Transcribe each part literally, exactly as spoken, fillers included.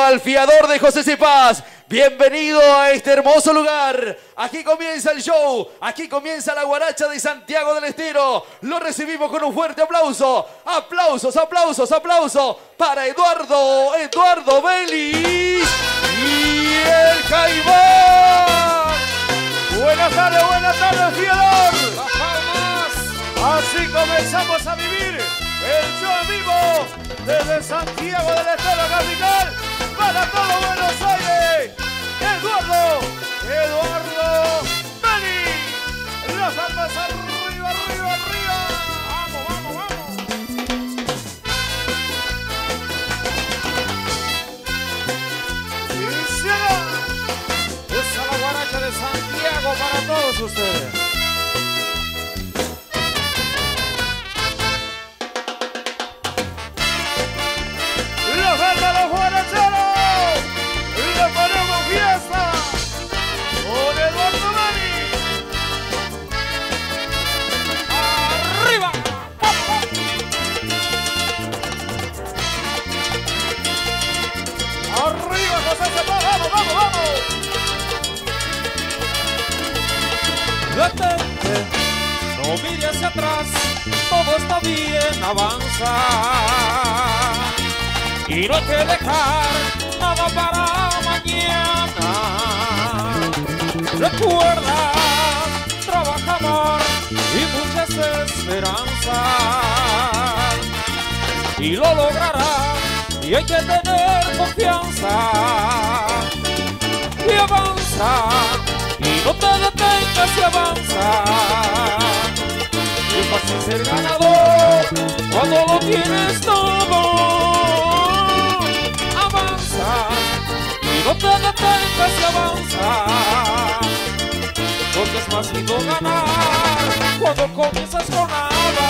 al fiador de José Cepaz. Bienvenido a este hermoso lugar. Aquí comienza el show. Aquí comienza la guaracha de Santiago del Estero. Lo recibimos con un fuerte aplauso. Aplausos, aplausos, aplausos para Eduardo, Eduardo Vélez y el Caimán. Buenas tardes, buenas tardes, fiador. Las palmas. Así comenzamos a vivir el show en vivo desde Santiago del Estero, capital, para todo Buenos Aires. Eduardo, Eduardo Vélez. Las palmas arriba, arriba, arriba. Vamos, vamos, vamos. Y será. Esa es la guaracha de Santiago para todos ustedes. Los verdaderos guaracheros, le ponemos fiesta con Eduardo Vélez. ¡Arriba! ¡Arriba, José Cepaz! ¡Vamos, vamos, vamos! Detente, no mire hacia atrás, todo está bien, avanza. Y no hay que dejar nada para mañana. Recuerda, trabajador y muchas esperanzas. Y lo lograrás, y hay que tener confianza. Y avanza, y no te detengas y avanza. Es fácil ser ganador cuando lo tienes todo. Y no te detengas y avanza, porque es más lindo ganar cuando comienzas con nada.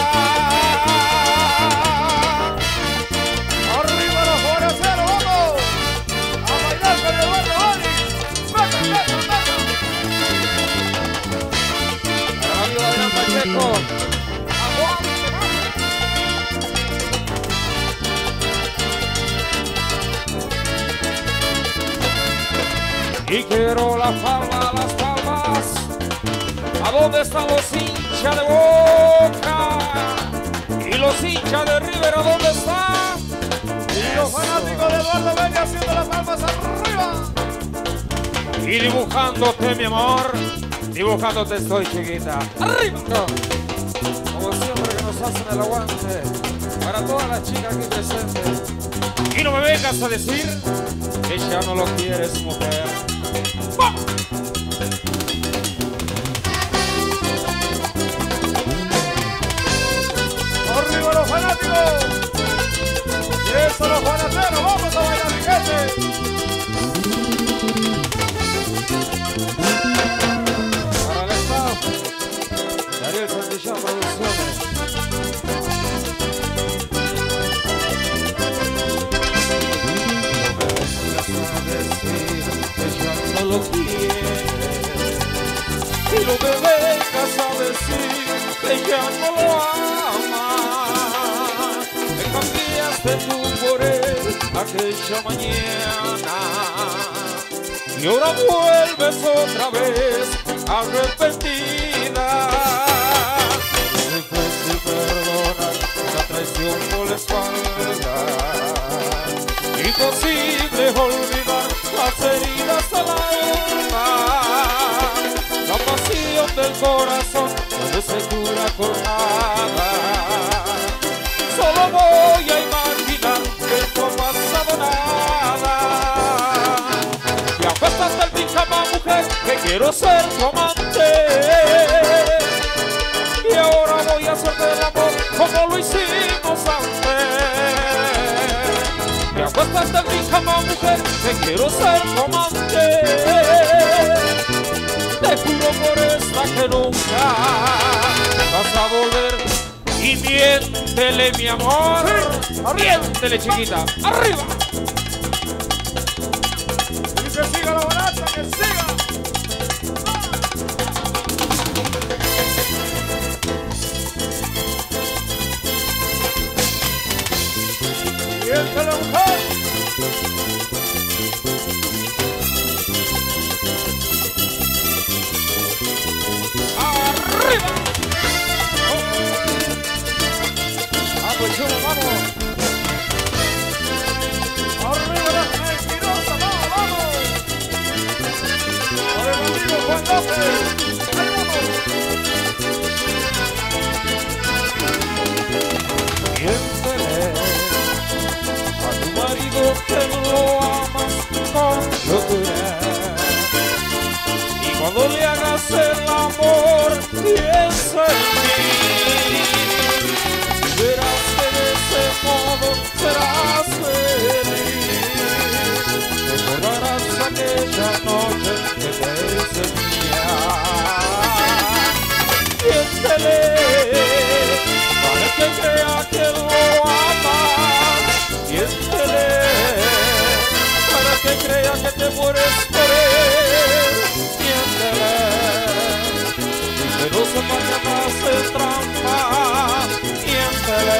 ¡Arriba los guaracheros, vamos! ¡A bailar con Eduardo Vélez! ¡Vaca, vaca, vaca! ¡Arriba Adrián Pacheco! Y quiero la palma, las palmas. ¿A dónde están los hinchas de Boca? Y los hinchas de River, ¿a dónde están? Y los fanáticos de Eduardo Vélez haciendo las palmas arriba. Y dibujándote, mi amor, dibujándote estoy, chiquita. ¡Arriba! Como siempre que nos hacen el aguante para todas las chicas aquí presentes. Y no me vengas a decir que ya no lo quieres, mujer. ¡Vamos! ¡Arriba los fanáticos! ¡Y eso los guaracheros! ¡Vamos a bailar, mi gente! Para el staff, Daniel Santillán Producciones. No lo quieres y no me vengas a decir que ya no lo amas. Me cambiaste tú por él aquella mañana y ahora vuelves otra vez arrepentida. Es difícil perdonar la traición por la espalda, imposible olvidar las heridas al alma. La pasión del corazón no se cura con nada. Solo voy a imaginar que no ha pasado nada. Y apuestas del pijama, mujer, que quiero ser tu amante. Y ahora voy a hacer del amor como lo hicimos antes. Me acuestas de mi cama, mujer, que quiero ser tu amante. Te juro por esta que nunca vas a volver. Y miéntele, mi amor, miéntele, chiquita, arriba. Y que siga la guaracha, que siga. Y el que la mujer lo amas con locura. Y cuando le hagas el amor, piensa en mí. Verás que de ese modo serás feliz. Recordarás aquella noche que te hice mía. Miéntele para que crea que lo amas. Miéntele para que crea que te mueres por él. Miéntele y que no sepa que haces trampa. Miéntele,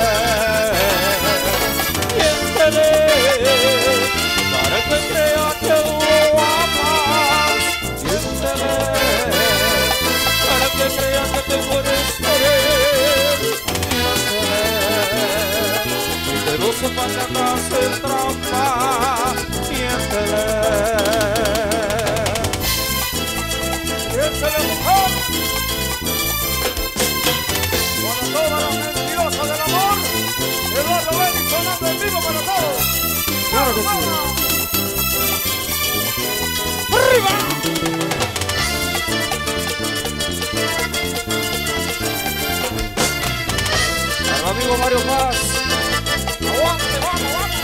miéntele para que crea que lo amas. Miéntele para que crea que te mueres por él. Miéntele y que no sepa que andas en trampa. Miéntele, miéntele, mujer. Para todas las mentirosas del amor, Eduardo Benny sonando en vivo para todos. claro que sí. Al amigo Mario Paz. Aguante, vamos, vamos.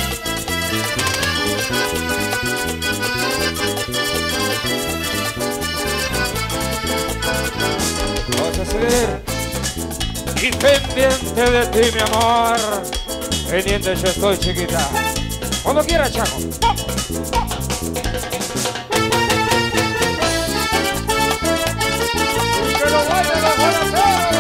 Vamos a seguir. Y pendiente de ti, mi amor. Pendiente yo estoy, chiquita. Cuando quiera, Chaco. Que lo baile los buenos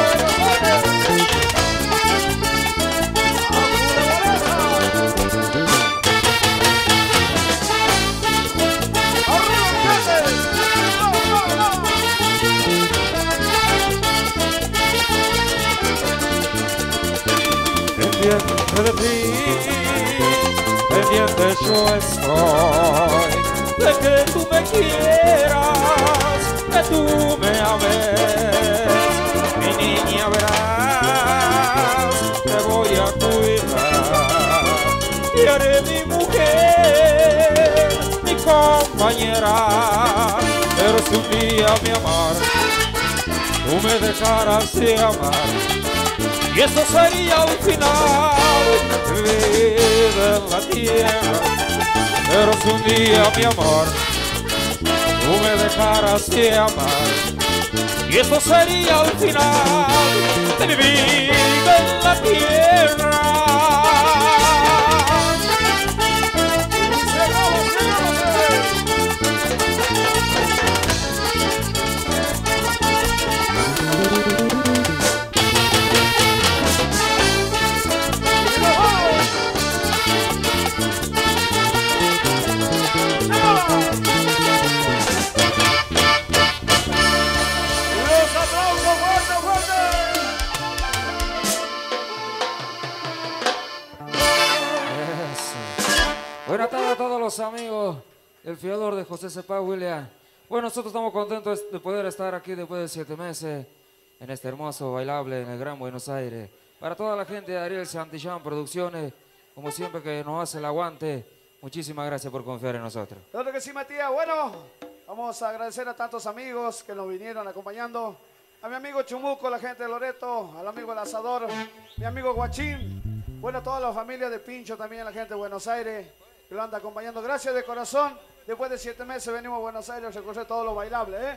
Pendiente de ti, pendiente yo estoy, de que tú me quieras, que tú me ames, mi niña verás, te voy a cuidar, y haré mi mujer, mi compañera, pero si un día mi amor, tú me dejarás de amar, y eso sería el final de vida en la tierra. Pero si un día, mi amor, tú me dejaras de amar, y eso sería el final de mi vida en la tierra. Buenas tardes a todos los amigos del fiador de José Cepaz William. Bueno, nosotros estamos contentos de poder estar aquí después de siete meses en este hermoso bailable en el Gran Buenos Aires. Para toda la gente de Ariel Santillán Producciones, como siempre que nos hace el aguante, muchísimas gracias por confiar en nosotros. Claro que sí, Matías. Bueno, vamos a agradecer a tantos amigos que nos vinieron acompañando. A mi amigo Chumuco, la gente de Loreto, al amigo El Asador, mi amigo Guachín. Bueno, a toda la familia de Pincho también, la gente de Buenos Aires, que lo anda acompañando. Gracias de corazón. Después de siete meses venimos a Buenos Aires a recorrer todos los bailables, ¿eh?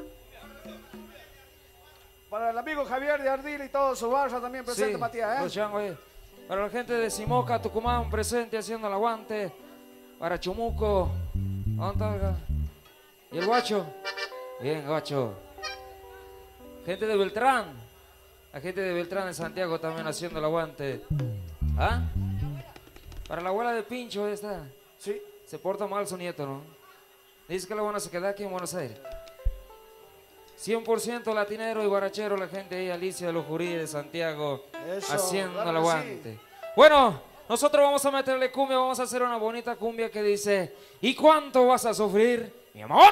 Para el amigo Javier de Ardil y todo su barra también presente, Sí, Matías, ¿eh? los changos, eh. Para la gente de Simoca, Tucumán, presente haciendo el aguante. Para Chumuco, ¿dónde está? ¿Y el guacho? Bien, guacho. Gente de Beltrán, la gente de Beltrán en Santiago también haciendo el aguante. ¿Ah? Para la abuela de Pincho esta. Sí. Se porta mal su nieto, ¿no? Dice que la buena se queda aquí en Buenos Aires. cien por ciento latinero y barachero la gente ahí, Alicia de los Jurí de Santiago, Eso, haciendo claro el que aguante. sí. Bueno, nosotros vamos a meterle cumbia, vamos a hacer una bonita cumbia que dice: ¿y cuánto vas a sufrir, mi amor?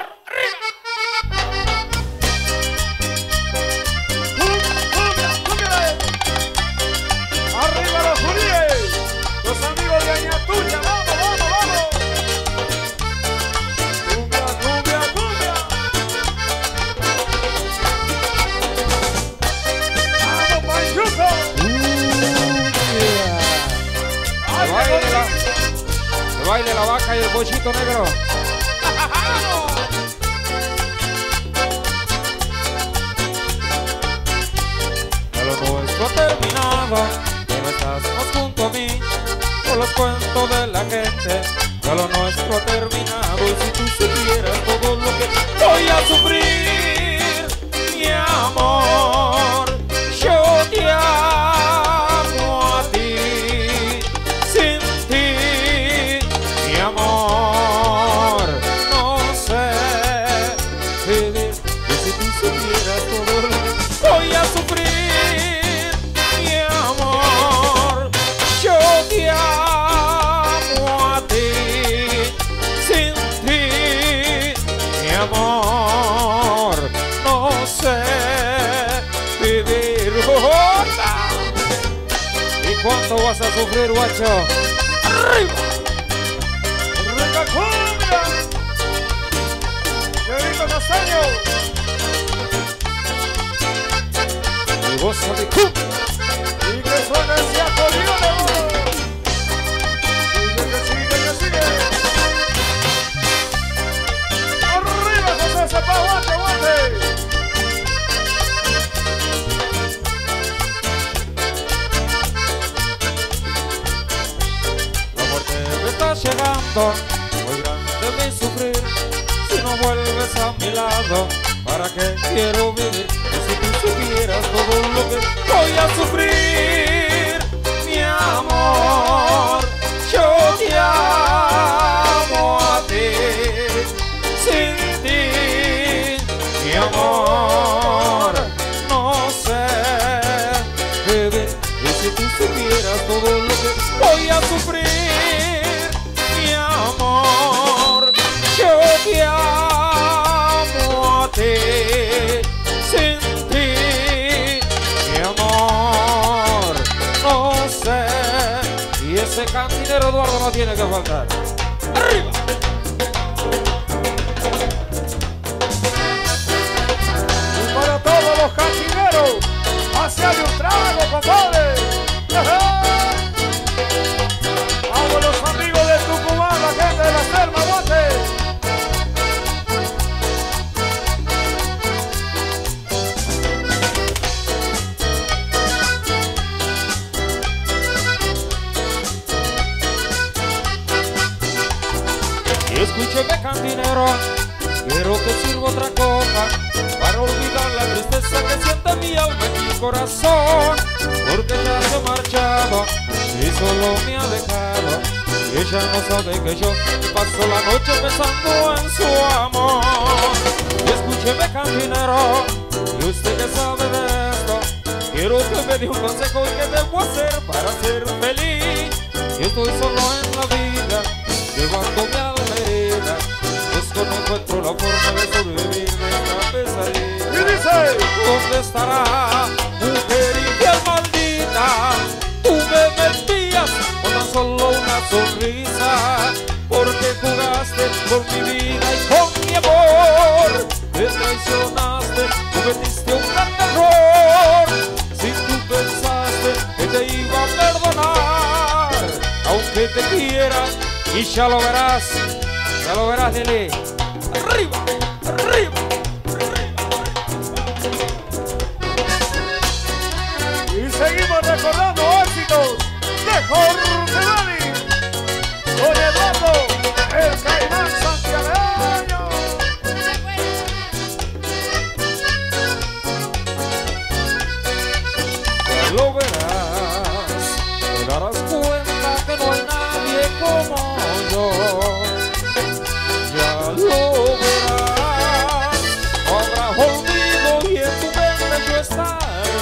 ¡Arriba los Juríes! Los amigos de Añatuya, vamos, vamos, vamos. Pochito Negro. Ya lo nuestro ha terminado, ya no estás más junto a mí. Por los cuentos de la gente, ya lo nuestro ha terminado. Y si tú supieras todo lo que voy a sufrir, mi amor, yo te amo a ti. Sin ti, mi amor, no sé vivir. Y si tú supieras todo lo que voy a sufrir, mi amor, yo te amo a ti. Sin ti, mi amor, no sé vivir. ¡Jota! ¿Y cuánto vas a sufrir, guacho? ¡Arriba! ¡Rica cumbia! ¡Querido Nazario! Y goza mi cumbia. ¡Y que suene ese acordeón! ¡Sigue, que sigue, que sigue! ¡Arriba, José Sepa! ¡Guante, guante! La muerte me está llegando, muy grande mi sufrir. Si no vuelves a mi lado, ¿para qué quiero vivir? Y si tú supieras todo lo que voy a sufrir, mi amor, yo te amo a ti. Sin ti, mi amor, no sé vivir. Y si tú supieras todo lo que voy a sufrir, mi amor, yo te amo a ti. Sin ti, mi amor, no sé. Y ese cantinero Eduardo no tiene que faltar. ¡Arriba! Y para todos los cantineros, hacia un trago, compadre. Vamos los amigos de Tucumán, la gente de la Selma, bote. Y escúcheme, cantinero, quiero que sirva otra copa para olvidar la tristeza que siente mi alma y mi corazón. Porque ya se ha marchado y solo me ha dejado. Y ella no sabe que yo paso la noche pensando en su amor. Y escúcheme, cantinero, y usted que sabe de esto, quiero que me dé un consejo y qué debo hacer para ser feliz. Yo estoy solo en la vida, llevándome a la herida. Busco, no encuentro la forma de sobrevivir de esta pesadilla. Y dice, ¿dónde estará, mujer infiel maldita? Tú me mentías con tan solo una sonrisa, porque jugaste con mi vida y con mi amor. Me traicionaste, cometiste un gran error. Si tú pensaste que te iba a perdonar, aunque te quiera, y ya lo verás, ya lo verás, Lili. Arriba, arriba. y seguimos recordando éxitos de Jorge Dani con Eduardo, el Caimán santiagueño. Ya lo verás, te darás cuenta que no hay nadie como yo. Ya lo verás, no habrá olvido y en tu mente yo estaré.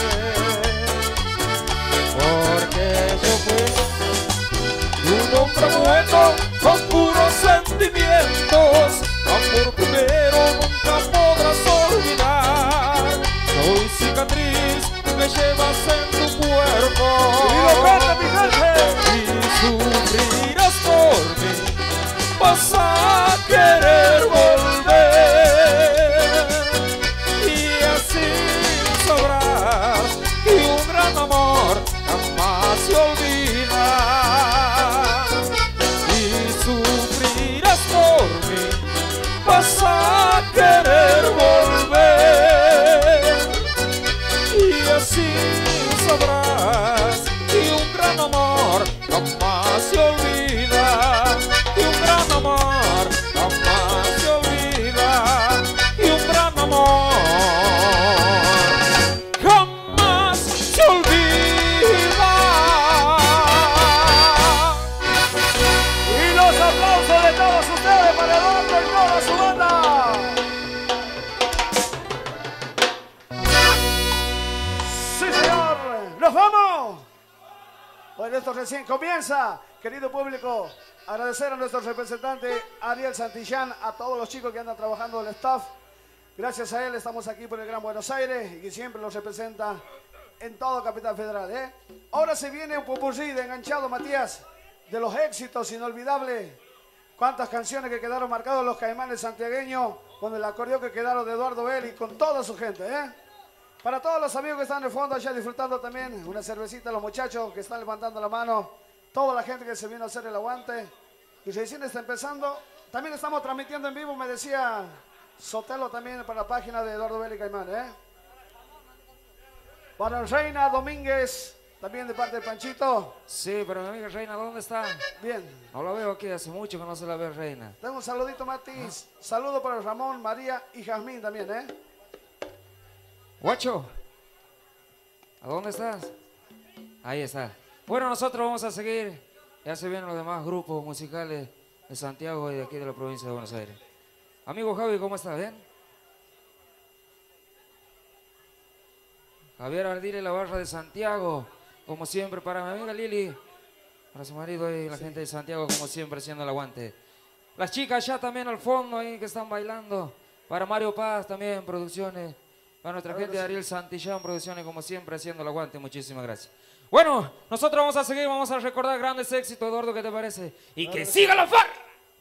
Porque yo fui un hombre bueno con puros sentimientos. Amor primero nunca podrás olvidar. Soy cicatriz que llevas en tu cuerpo. Y lo canta mi gente. Y sufrirás por mí, vas a querer volver. Y así sabrás que un gran amor jamás se olvida. Y sufrirás recién comienza. Querido público, agradecer a nuestro representante Ariel Santillán, a todos los chicos que andan trabajando del staff. Gracias a él estamos aquí por el Gran Buenos Aires y que siempre los representa en toda Capital Federal. ¿eh? Ahora se viene un popurrí de Enganchado, Matías, de los éxitos inolvidables. Cuántas canciones que quedaron marcados los Caimanes santiagueños con el acordeón que quedaron de Eduardo Bell y con toda su gente. ¿eh? Para todos los amigos que están en el fondo allá disfrutando también una cervecita, los muchachos que están levantando la mano, toda la gente que se vino a hacer el aguante y recién está empezando. También estamos transmitiendo en vivo, me decía Sotelo, también para la página de Eduardo Bell y Caimán. ¿eh? Para Reina Domínguez, también de parte de Panchito. Sí, pero mi amiga Reina, ¿dónde está? Bien. No la veo aquí, hace mucho que no se la ve, Reina. Tengo un saludito, Matis. ¿Ah? Saludo para Ramón, María y Jazmín también, ¿eh? Guacho, ¿a dónde estás? Ahí está. Bueno, nosotros vamos a seguir. Ya se vienen los demás grupos musicales de Santiago y de aquí de la provincia de Buenos Aires. Amigo Javi, ¿cómo estás? ¿Bien? Javier Ardile, la barra de Santiago, como siempre, para mi amiga Lili, para su marido y la sí. gente de Santiago, como siempre, haciendo el aguante. Las chicas ya también al fondo ahí que están bailando. Para Mario Paz también, producciones. Para nuestra gente de Ariel Santillán, producciones, como siempre, haciendo el aguante. Muchísimas gracias. Bueno, nosotros vamos a seguir, vamos a recordar grandes éxitos, Eduardo, ¿qué te parece? Y que siga la farra.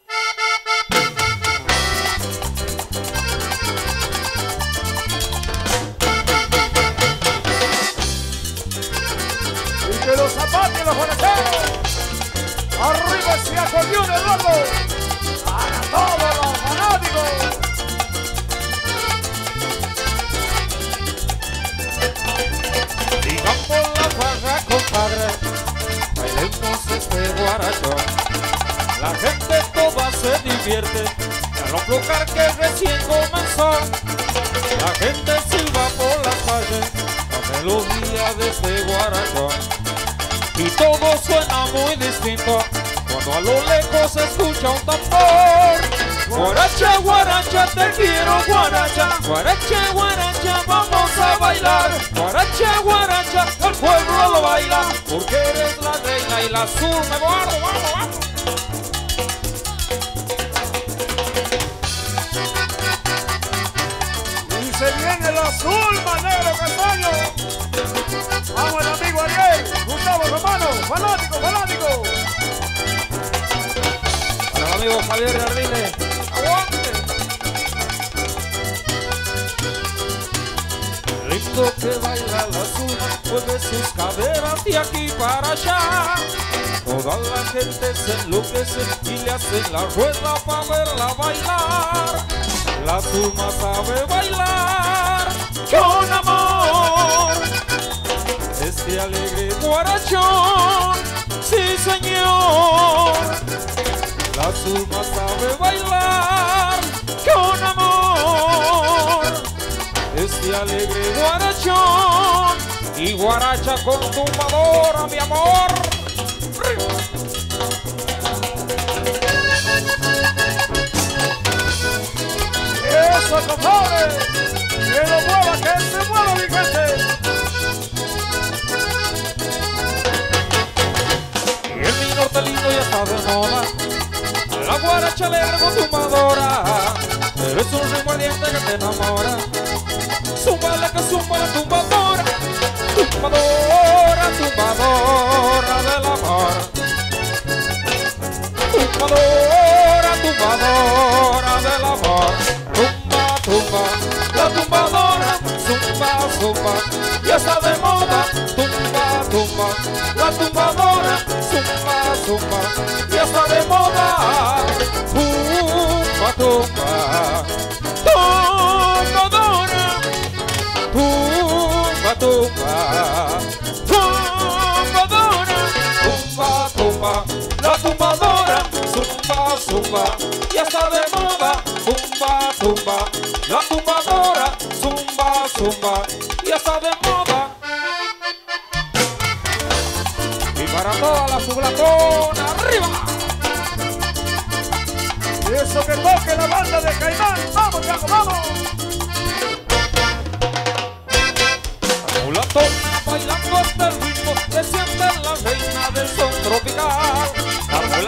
Y que los zapatos los boleteros. Arriba ese acordeón, Eduardo. Para todos los fanáticos. Digamos la farra, compadre, bailemos este guaracho. La gente toda se divierte, al aflojar que recién comenzó. La gente silba por las calles, la melodía de este guaracho. Y todo suena muy distinto, cuando a lo lejos se escucha un tambor. Guaracha, guaracha, te quiero guaracha. Guaracha, guaracha, vamos a bailar. Guaracha, guaracha, el pueblo lo baila, porque eres la reina y la azul me guardo, vamos, vamos. Y se viene el azul, manero castaño. Vamos, el amigo Ariel, Gustavo Romano, fanático, fanático. Para el amigo Javier Ardile, aguante. Lindo que baila la azul, mueve sus caderas de aquí para allá. Toda la gente se enloquece y le hacen la rueda para verla bailar. La azul más sabe bailar con amor. Este alegre guarachón, sí señor. La azul más sabe bailar con amor. Este alegre guarachón y guaracha con tumbadora, mi amor. Eso, compadre. Que lo mueva, que se mueva, mi gente. Y el mi norte lindo ya está de moda. La guaracha alegre con tumbadora, pero es un ritmo ardiente que te enamora. Zúmbala que zumba la tumbadora, tumbadora, tumbadora del amor. Tumbadora, tumbadora del amor. Tumba, tumba, la tumbadora, zumba, zumba, ya está de moda. Tumba, tumba, la tumbadora, zumba, zumba, ya está de moda. Tumba, tumba, tumbadora, tumba, tumba, tumbadora, tumba, tumba, la tumbadora, zumba, zumba, ya está de moda. Tumba, tumba, la tumbadora, zumba, zumba, ya está de moda. Y para toda la sublatona, arriba. Y eso que toque la banda de Caimán. Vamos, Chaco, vamos. La mulatona bailando hasta el ritmo, se siente la reina del son.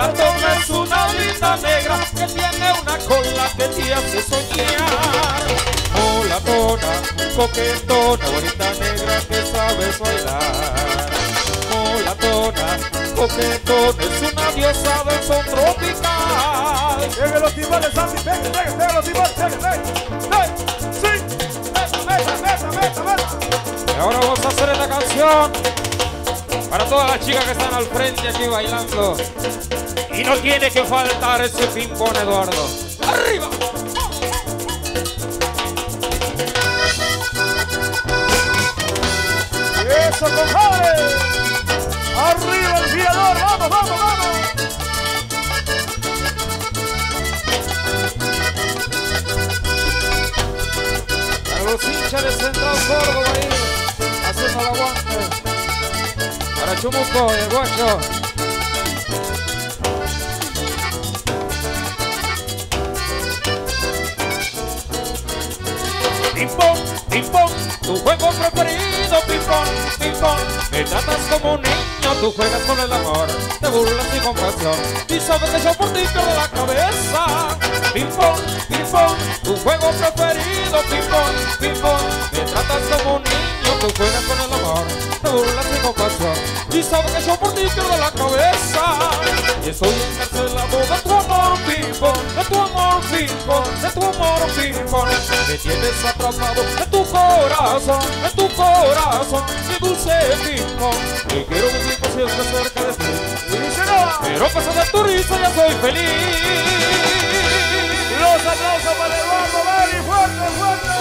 Molatona es una linda negra que tiene una cola que te hace soñar. Molatona, coquetona, bonita negra que sabes bailar. Molatona, coquetona, es una diosa del son tropical. Pegue los timbales, Santi, pegue, pegue, pegue los timbales, pegue, pegue. Sí, meta, meta, meta, meta, meta. Y ahora vamos a hacer esta canción para todas las chicas que están al frente aquí bailando. Y no tiene que faltar ese ping-pong, Eduardo. ¡Arriba! ¡Eso, compadre! ¡Arriba el fiador! ¡Vamos, vamos, vamos! Para los hinchas de Central Córdoba ahí, haciendo el aguante. Para Chumuco, el guacho. Ping-pong, ping-pong, tu juego preferido, ping-pong, ping-pong. Me tratas como un niño, tú juegas con el amor, te burlas y con pasión, y sabes que yo por ti pierdo la cabeza. Ping-pong, ping-pong, tu juego preferido, ping-pong, ping-pong. Me tratas como un niño, tú juegas con el amor, te burlas y con pasión, y sabes que yo por ti pierdo la cabeza. Y estoy encarcelado de tu amor, ping-pong, de tu amor, ping-pong, de tu amor, ping-pong. Me tienes atrapado en tu corazón, en tu corazón, mi dulce ping-pong. Y quiero vivir por siempre cerca de ti. Pero a pesar de tu risa ya soy feliz. Los aplausos para Eduardo Bari, fuerte, fuerte.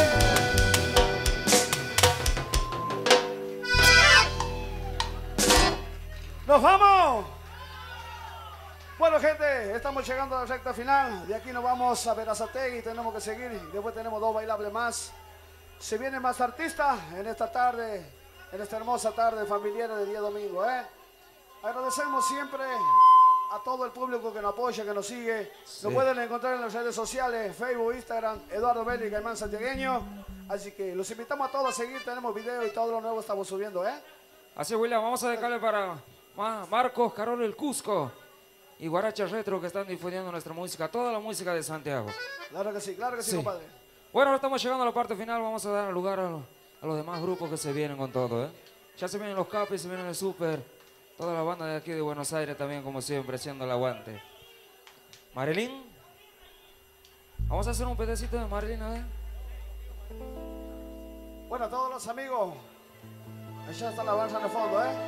¡Nos vamos! Bueno, gente, estamos llegando a la recta final. De aquí nos vamos a Berazategui, tenemos que seguir. Después tenemos dos bailables más. Se vienen más artistas en esta tarde, en esta hermosa tarde familiar de día domingo, ¿eh? Agradecemos siempre a todo el público que nos apoya, que nos sigue. Sí. Nos pueden encontrar en las redes sociales, Facebook, Instagram, Eduardo Belli, Caimán Santiagueño. Así que los invitamos a todos a seguir. Tenemos video y todo lo nuevo estamos subiendo, ¿eh? Así, William, vamos a dejarle para Marcos, Carol el Cusco y Guaracha Retro que están difundiendo nuestra música, toda la música de Santiago. Claro que sí, claro que sí, sí. compadre. Bueno, ahora estamos llegando a la parte final, vamos a dar lugar a, lo, a los demás grupos que se vienen con todo, ¿eh? Ya se vienen los Capis, se vienen el Super, toda la banda de aquí de Buenos Aires también, como siempre, haciendo el aguante. Marilyn, vamos a hacer un pedacito de Marilyn, ¿eh? Bueno, a todos los amigos, allá está la balsa en el fondo, ¿eh?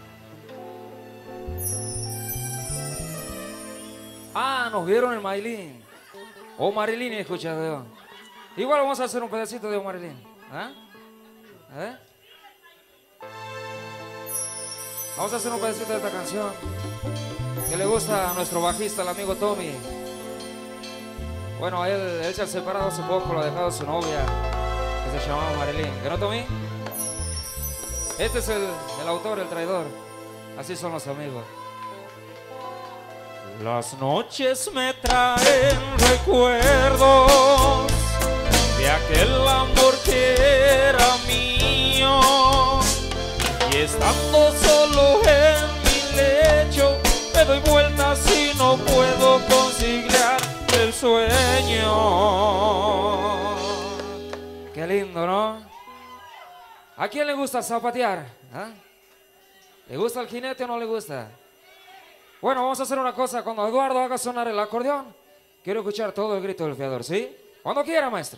Ah, nos vieron el Marilyn. O Marilyn, escucha, igual vamos a hacer un pedacito de Marilyn. ¿Eh? ¿Eh? Vamos a hacer un pedacito de esta canción que le gusta a nuestro bajista, el amigo Tommy. Bueno, él, él se ha separado hace poco, lo ha dejado su novia, que se llamaba Marilyn. ¿Que no, Tommy? Este es el, el autor, el traidor. Así son los amigos. Las noches me traen recuerdos de aquel amor que era mío, y estando solo en mi lecho me doy vueltas y no puedo conciliar el sueño. Qué lindo, ¿no? ¿A quién le gusta zapatear? ¿Eh? ¿Le gusta el jinete o no le gusta? Bueno, vamos a hacer una cosa. Cuando Eduardo haga sonar el acordeón, quiero escuchar todo el grito del fiador, ¿sí? Cuando quiera, maestro.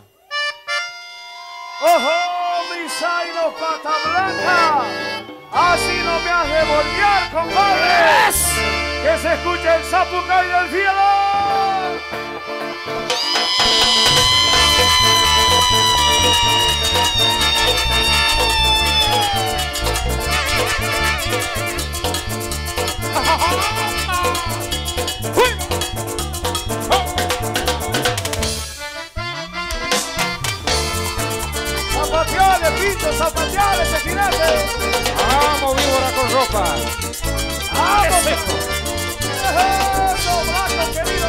¡Ojo, mi zaino pata blanca! Así no me has de voltear, compadre. ¡Yes! Que se escuche el zapucay del fiador. ¡Zapateales, pincho, zapateales, ese jinete! ¡Vamos, víbora con ropa! ¡Vamos! ¡Eso, Blanco, querido!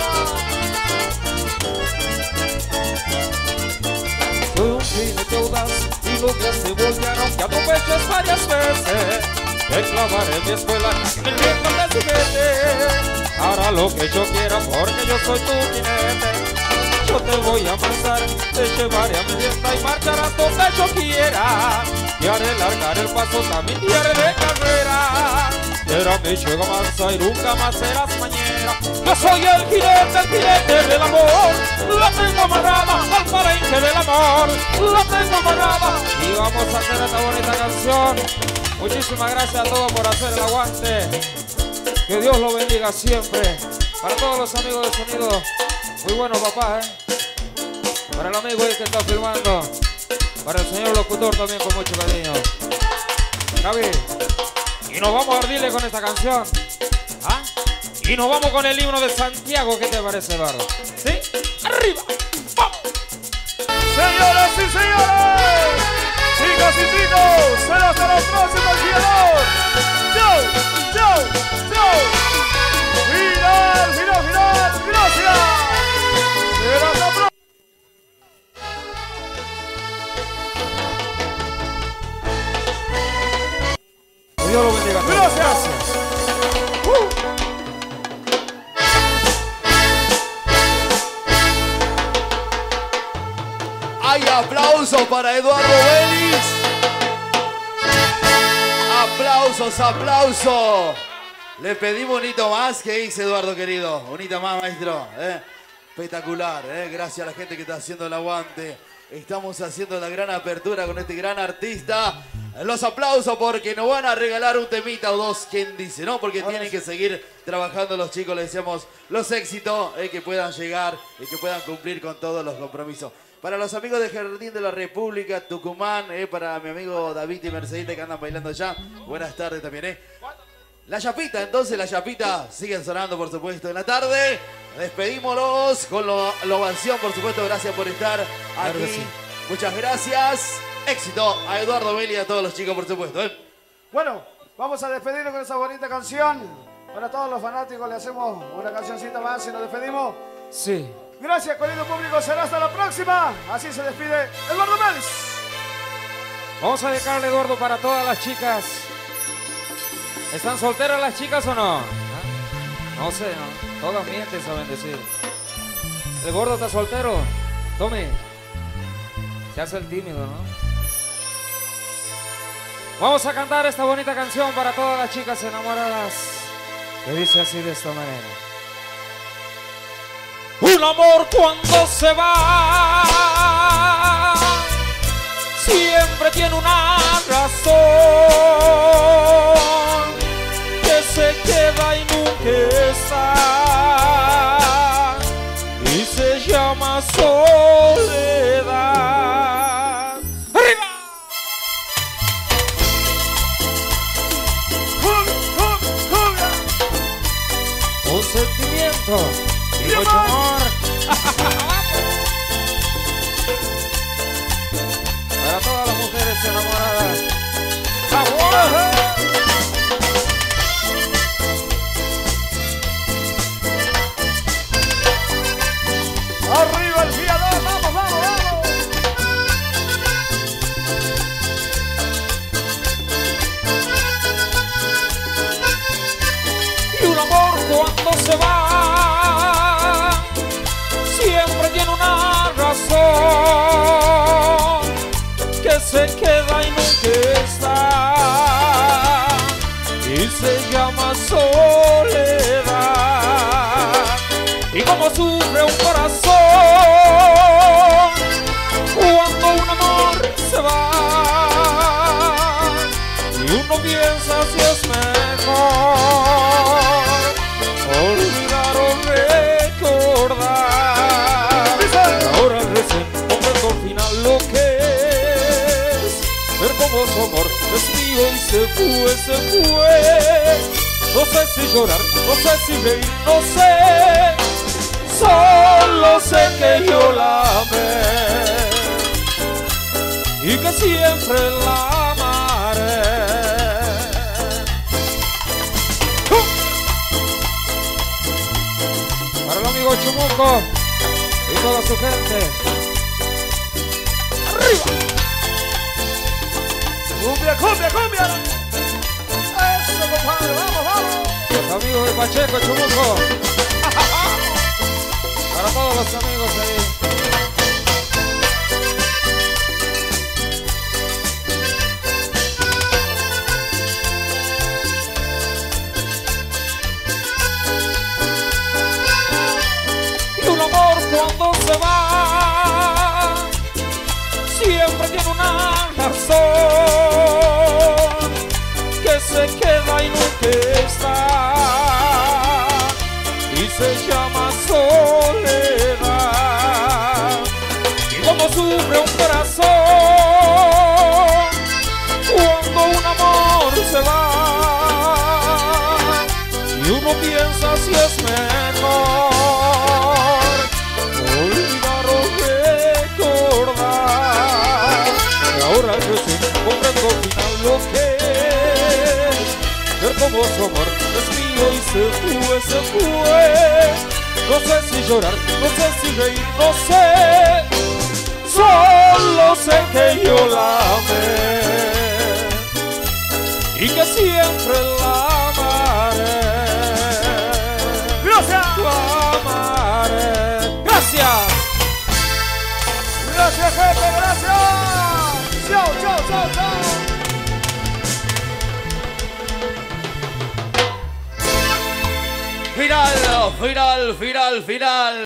Soy un jinete audaz y lo que hace voltear, aunque atropellas varias veces. Te clavaré en mi escuela en el rincón del juguete. hará lo que yo quiera porque yo soy tu jinete. Yo te voy a mandar, te llevaré a mi fiesta y marcharás donde yo quiera. Te haré largar el paso, también te haré de carrera. Pero mi chico mansa y nunca más serás mañera. Yo soy el jinete, el jinete del amor. La tengo amarrada al palenque del amor. La tengo amarrada. Y vamos a hacer esta bonita canción. Muchísimas gracias a todos por hacer el aguante. Que Dios lo bendiga siempre. Para todos los amigos de sonido, muy bueno, papá, ¿eh? Para el amigo ahí que está filmando. Para el señor locutor también con mucho cariño. Gaby. Y nos vamos a ardirle con esta canción. ¿Ah? Y nos vamos con el himno de Santiago. ¿Qué te parece, Eduardo? ¿Sí? ¡Arriba! ¡Vamos! Señoras y señores, chicas y chicos, será hasta la próxima, fiador. ¡Chau! ¡Chau! ¡Chau! ¡Final! ¡Final! ¡Final! ¡Gracias! ¡Será hasta la próxima! Dios lo bendiga. Gracias. Gracias. Uh. Hay aplausos para Eduardo Vélez. Aplausos, aplausos. Le pedimos un hito más. ¿Qué dice Eduardo, querido? Un hito más, maestro. ¿Eh? Espectacular. ¿eh? Gracias a la gente que está haciendo el aguante. Estamos haciendo la gran apertura con este gran artista. Los aplausos porque nos van a regalar un temita o dos. ¿Quién dice? No, porque Ahora tienen sí. que seguir trabajando los chicos. Les deseamos los éxitos, eh, que puedan llegar y que puedan cumplir con todos los compromisos. Para los amigos de Jardín de la República, Tucumán, eh, para mi amigo David y Mercedita que andan bailando ya. Buenas tardes también, ¿eh? La Chapita, entonces, la Chapita siguen sonando, por supuesto, en la tarde. Despedímonos con lo- la ovación, por supuesto. Gracias por estar aquí. Claro que sí. Muchas gracias. Éxito a Eduardo Vélez y a todos los chicos, por supuesto. ¿eh? Bueno, vamos a despedirnos con esa bonita canción. Para todos los fanáticos le hacemos una cancioncita más y nos despedimos. Sí. Gracias, querido público. Será hasta la próxima. Así se despide Eduardo Vélez. Vamos a dedicarle, Eduardo, para todas las chicas. ¿Están solteras las chicas o no? ¿Ah? No sé, ¿no? Todas mienten, saben decir. ¿El gordo está soltero? Tommy. Se hace el tímido, ¿no? Vamos a cantar esta bonita canción para todas las chicas enamoradas. Que dice así de esta manera. Un amor cuando se va siempre tiene una razón que se queda y nunca está y se llama soledad. ¡Arriba! Un sentimiento y mucho amor. Para todas las mujeres enamoradas. ¡Agua! Arriba el fiador. Vamos, vamos, vamos. Y un amor cuando se va siempre tiene una razón que se queda y nunca está y se llama soledad. Y como sufre un corazón cuando un amor se va y uno piensa si es mejor olvidar o recordar. Ahora recién comprendo al final lo que es ver como su amor es mío y se fue, se fue. No sé si llorar, no sé si reír, no sé. Solo sé que yo la amé y que siempre la amaré. Para el amigo Chumuco y toda su gente. ¡Arriba! Cumbia, cumbia, cumbia. Eso, compadre. Vamos, vamos. Los amigos de Pacheco, Chumuco. Para todos los amigos ahí. Y un amor cuando se va siempre tiene una razón que se queda y nunca está, y se llama soledad. Y como sufre un corazón cuando un amor se va, y uno piensa si es mejor olvidar o recordar. Y ahora recién comprendo al final lo que es ver como su amor es mío y se fue, se fue. No sé si llorar, no sé si reír, no sé. Solo sé que yo la amé y que siempre la amaré. Gracias. La amaré. Gracias. Gracias, jefe, gracias. Chao, chao, chao, chao. Final, final, final, final.